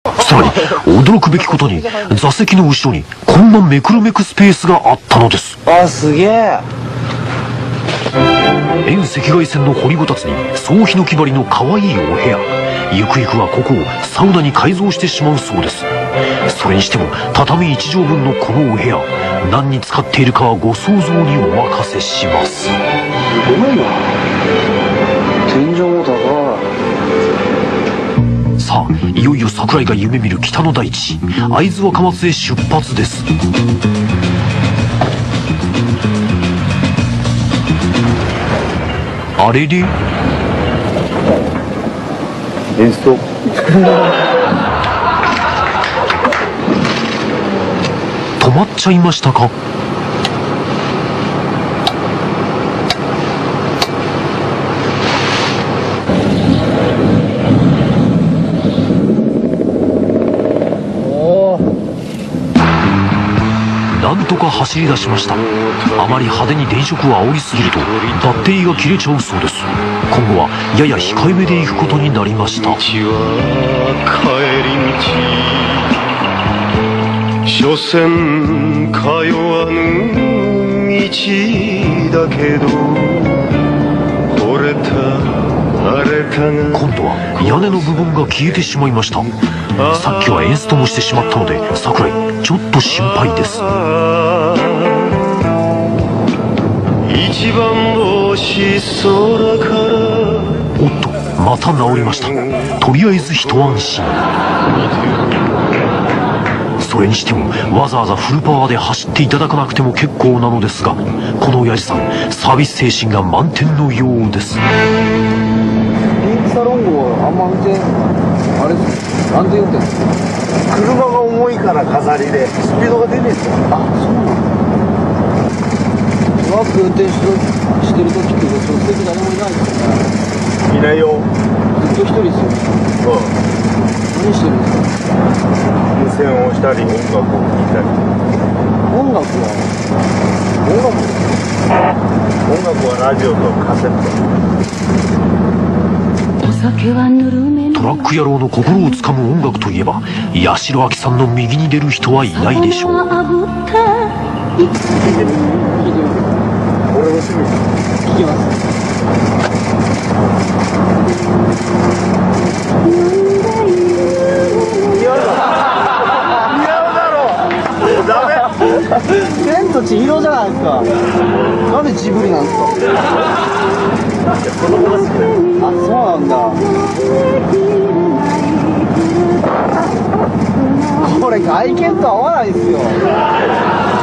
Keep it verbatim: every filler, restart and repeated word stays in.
さらに驚くべきことに座席の後ろにこんなめくるめくスペースがあったのです。 あ、すげえ。 遠赤外線の掘りごたつに総ヒノキ張りの可愛いお部屋。ゆくゆくはここをサウナに改造してしまうそうです。それにしても畳いち畳分のこのお部屋、何に使っているかはご想像にお任せします。 すごいな。天井も高い。 さあ、いよいよ桜井が夢見る北の大地、会津若松へ出発です。あれれ、 演奏止まっちゃいましたか。なんとか走り出しました。あまり派手に電飾を煽りすぎるとバッテリーが切れちゃうそうです。今後はやや控えめで行くことになりました。道は帰り道、所詮通わぬ道だけど、惚れた荒れたが今度は屋根の部分が消えてしまいました。さっきはエンストもしてしまったので桜井ちょっと心配です。一番星空からおっと、また治りました。とりあえず一安心。それにしてもわざわざフルパワーで走っていただかなくても結構なのですが、この親父さんサービス精神が満点のようです。 ピンクサロン号あんま運転あれ安全運転です。車が重いから飾りでスピードが出ねえんですよ。あ、そうなんだ。トラック運転ししてる時って助手席誰もいないですよね。いないよ。ずっと一人ですよね。うん。何してるんですか。無線をしたり音楽を聴いたり。音楽は音楽音楽はラジオとカセット。トラック野郎の心をつかむ音楽といえば八代亜紀さんの右に出る人はいないでしょう。俺も趣味聞きます。似合うだろ。ダメ。千と千尋じゃないですか。なんでジブリなんですか。子供が好きだよ。あ、そうなんだ。これ外見と合わないですよ。